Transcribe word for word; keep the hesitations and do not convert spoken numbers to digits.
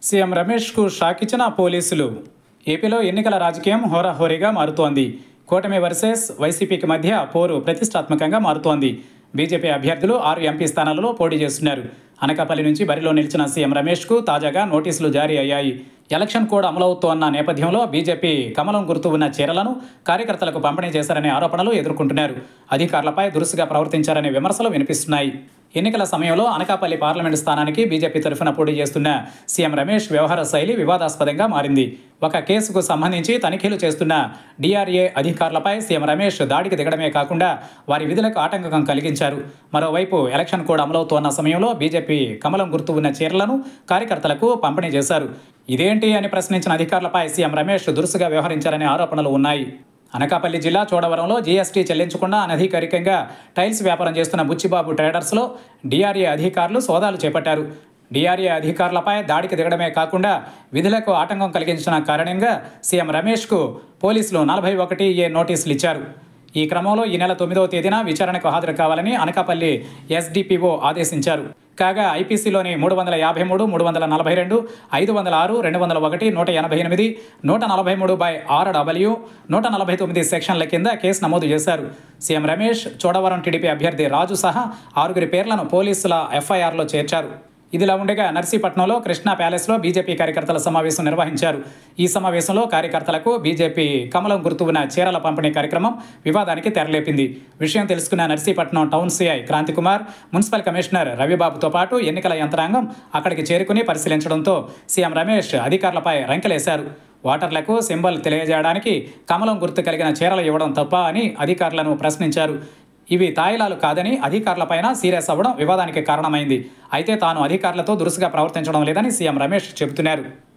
CM రమేష్కు shock ఇచ్చిన పోలీసులు. ఏపీలో ఎన్నికల రాజకీయం హోరాహోరీగా మారుతోంది. కూటమి వర్సెస్ వైసీపీకి మధ్య పోరు ప్రతిష్టాత్మకంగా మారుతోంది. బీజేపీ అభ్యర్థులు ఆరు ఎంపీ స్థానాలలో పోటీ చేస్తున్నారు. అనకాపల్లి నుంచి బరిలో నిలిచిన సీఎం రమేష్కు తాజాగా నోటీసులు జారీ అయ్యాయి. ఎలక్షన్ కోడ్ అమలవుతోన్న నేపథ్యంలో బీజేపీ కమలం గుర్తు ఉన్న చీరలను కార్యకర్తలకు పంపిణీ చేశారనే ఆరోపణలు ఎదుర్కొంటున్నారు. అధికారులపై దురుసుగా ప్రవర్తించారనే విమర్శలు వినిపిస్తున్నాయి. ఎన్నికల సమయంలో అనకాపల్లి పార్లమెంటు స్థానానికి బీజేపీ తరఫున పోటీ చేస్తున్న సీఎం రమేష్ వ్యవహార శైలి వివాదాస్పదంగా మారింది. ఒక కేసుకు సంబంధించి తనిఖీలు చేస్తున్న డీఆర్ఏ అధికారులపై సీఎం రమేష్ దాడికి దిగడమే కాకుండా వారి విధులకు ఆటంకం కలిగించారు. మరోవైపు ఎలక్షన్ కోడ్ అమలవుతోన్న సమయంలో బీజేపీ కమలం గుర్తు ఉన్న చీరలను కార్యకర్తలకు పంపిణీ చేశారు. ఇదేంటి అని ప్రశ్నించిన అధికారులపై సీఎం రమేష్ దురుసుగా వ్యవహరించారనే ఆరోపణలు ఉన్నాయి. అనకాపల్లి జిల్లా చోడవరంలో జీఎస్టీ చెల్లించకుండా అనధికారికంగా టైల్స్ వ్యాపారం చేస్తున్న బుచ్చిబాబు ట్రేడర్స్లో డీఆర్ఏ అధికారులు సోదాలు చేపట్టారు. డీఆర్ఏ అధికారులపై దాడికి దిగడమే కాకుండా విధులకు ఆటంకం కలిగించిన కారణంగా సీఎం రమేష్కు పోలీసులు నలభై ఒకటి ఏ నోటీసులు ఇచ్చారు. ఈ క్రమంలో ఈ నెల తొమ్మిదవ తేదీన విచారణకు హాజరు కావాలని అనకాపల్లి ఎస్డిపిఓ ఆదేశించారు. కాగా ఐపీసీలోని మూడు వందల యాభై మూడు మూడు వందల నలభై రెండు ఐదు వందల ఆరు రెండు వందల ఒకటి నూట ఎనభై ఎనిమిది నూట నలభై మూడు బై ఆరు డబ్ల్యూ నూట నలభై తొమ్మిది సెక్షన్ల కింద కేసు నమోదు చేశారు. సీఎం రమేష్, చోడవరం టీడీపీ అభ్యర్థి రాజు సహా ఆరుగురి పేర్లను పోలీసుల ఎఫ్ఐఆర్లో చేర్చారు. ఇదిలా ఉండగా నర్సీపట్నంలో కృష్ణా ప్యాలెస్లో బీజేపీ కార్యకర్తల సమావేశం నిర్వహించారు. ఈ సమావేశంలో కార్యకర్తలకు బీజేపీ కమలం గుర్తు ఉన్న చీరల పంపిణీ కార్యక్రమం వివాదానికి తెరలేపింది. విషయం తెలుసుకున్న Narsipatnam town CI Kranthikumar, municipal commissioner రవిబాబుతో పాటు ఎన్నికల యంత్రాంగం అక్కడికి చేరుకుని పరిశీలించడంతో సీఎం రమేష్ అధికారులపై రంకెలేశారు. ఓటర్లకు సింబల్ తెలియజేయడానికి కమలం గుర్తు కలిగిన చీరలు ఇవ్వడం తప్ప అని అధికారులను ప్రశ్నించారు. ఇవి తాయిలాలు కాదని అధికారులపైన సీరియస్ అవ్వడం వివాదానికి కారణమైంది. అయితే తాను అధికారులతో దురుసుగా ప్రవర్తించడం లేదని సీఎం రమేష్ చెబుతున్నారు.